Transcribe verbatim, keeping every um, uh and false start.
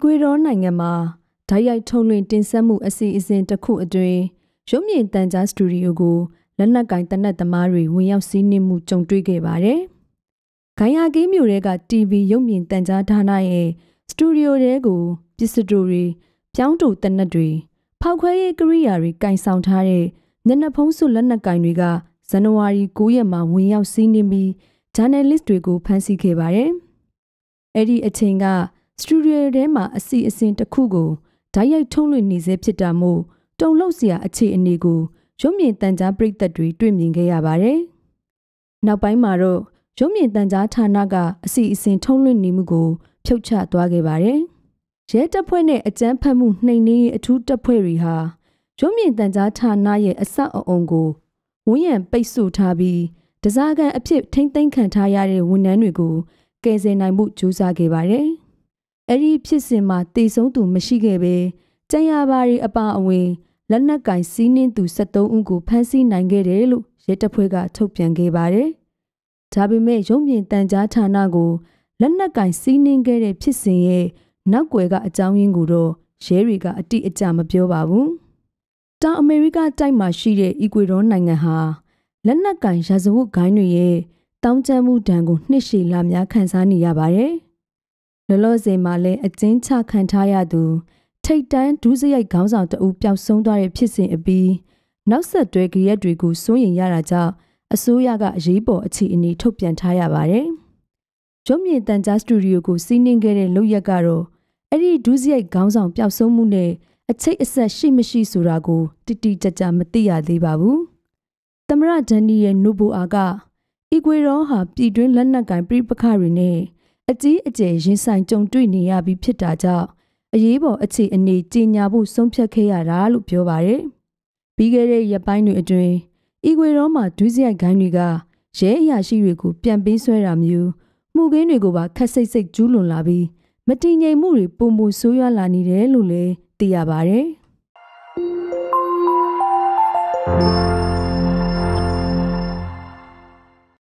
ကွေဒေါနိုင်ငံမှာဓာတ်ရိုက်ထုတ်လွှင့်တင်ဆက်မှုအစီအစဉ်တစ်ခုအတွင်းရုပ်မြင်သံကြားစတူဒီယိုကိုလက်နက်ကင်တနက်သမားတွေဝင်ရောက်စီးနင်းမှုကြုံတွေ့ခဲ့ပါတယ်။ဂိုင်ယာကီးမြို့တွေက တီဗီ ရုပ်မြင်သံကြားဌာနရဲ့စတူဒီယိုတွေကိုပစ္စတိုတွေပြောင်းတူတနက်တွေဖောက်ခွဲရေးကိရိယာတွေကင်ဆောင်ထားတဲ့မျက်နှာဖုံးစွပ်လက်နက်ကင်တွေကဇန်နဝါရီ၉ရက်မှာဝင်ရောက်စီးနင်းပြီးဂျာနယ်လစ်တွေကိုဖမ်းဆီးခဲ့ပါတယ်။အဲ့ဒီအချိန်ကစတူဒီယိုထဲမှာအစီအစဉ်တစ်ခုကိုဓာတ်ရိုက်ထုတ်လွှင့်နေစေဖြစ်တာမို့တုံလှုပ်စရာအခြေအနေကိုရုပ်မြင်သံကြားပရိသတ်တွေတွေ့မြင်ခဲ့ရပါတယ်။နောက်ပိုင်းမှာတော့ရုပ်မြင်သံကြားဌာနကအစီအစဉ်ထုတ်လွှင့်နေမှုကိုဖြုတ်ချသွားခဲ့ပါတယ်။ရဲတပ်ဖွဲ့နဲ့အကြမ်းဖက်မှုနှိမ်နင်းရေးအထူးတပ်ဖွဲ့တွေဟာရုပ်မြင်သံကြားဌာနရဲ့အဆောက်အအုံကိုဝန်းရံပိတ်ဆို့ထားပြီးတစားကန်အဖြစ်ထိမ့်သိမ်းခံထားရတဲ့ဝန်ထမ်းတွေကိုကယ်ဆယ်နိုင်မှုကြိုးစားခဲ့ပါတယ်။အဲ့ဒီဖြစ်စဉ်မှာတေဆုံးသူမရှိခဲ့ပဲကြံရပါရီအပါအဝင်လက်နက်ကင်စီးနင်းသူ၁၃ဦးကိုဖမ်းဆီးနိုင်ခဲ့တယ်လို့ရဲတပ်ဖွဲ့ကထုတ်ပြန်ခဲ့ပါတယ်။ဒါပေမဲ့ရုပ်မြင်သံကြားဌာနကိုလက်နက်ကင်စီးနင်းခဲ့တဲ့ဖြစ်စဉ်ရဲ့နောက်ွယ်ကအကြောင်းရင်းကိုတော့ရဲတွေကအတိအကျမပြောပါဘူး။တောင်အမေရိကတိုက်မှာရှိတဲ့အီကွေဒေါနိုင်ငံဟာလက်နက်ကင်ရာဇဝတ်ဂိုဏ်းတွေရဲ့တောင်းကျမ်းမှုဒဏ်ကိုနှစ်ရှည်လများခံစားနေရပါတယ်။လောလောဆယ်မှာလည်းအကျဉ်းချခံထားရသူထိတ်တန်းဒုစရိုက်ခေါင်းဆောင်တအုပ်ပျောက်ဆုံးသွားတဲ့ဖြစ်စဉ်အပြီးနောက်ဆက်တွဲကြရက်တွေကိုစိုးရိမ်ရတာကြောင့်အစိုးရကအရေးပေါ်အခြေအနေထုတ်ပြန်ထားရပါတယ်။ရုပ်မြင်သံကြားစတူဒီယိုကိုစီးနင်းခဲ့တဲ့လုပ်ရက်ကတော့အဲ့ဒီဒုစရိုက်ခေါင်းဆောင်ပျောက်ဆုံးမှုနဲ့အချိတ်အဆက်ရှိမရှိဆိုတာကိုတိတိကျကျမသိရသေးပါဘူး။သမ္မတဒန်နီယယ်နိုဘိုအာကအီကွေဒေါဟာပြည်တွင်းလက်နက်ကင်ပြိပခတွေနဲ့အကြီးအကျယ်ရင်ဆိုင်ကြုံတွေ့နေရပြီးဖြစ်တာကြောင့်အရေးပေါ်အခြေအနေကြီးညာဖို့ဆုံးဖြတ်ခဲ့ရတာလို့ပြောပါတယ်။ပြီးခဲ့တဲ့ရက်ပိုင်းတွေအတွင်းအီကွေဒေါမှာဒုစရိုက်ဂိုဏ်းတွေကရဲအရာရှိတွေကိုပြန်ပေးဆွဲတာမျိုးမှုခင်းတွေကိုပါခက်စိတ်စိတ်ကျူးလွန်လာပြီးမတည်ငြိမ်မှုတွေပုံမှုဆိုးရွားလာနေတယ်လို့လည်းသိရပါတယ်။